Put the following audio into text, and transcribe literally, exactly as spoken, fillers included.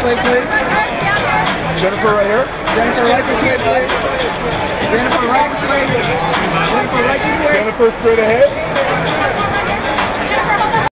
way, please. Jennifer right here. Jennifer, right this way, please. Jennifer, right this way. Jennifer, right this way. Jennifer, straight ahead.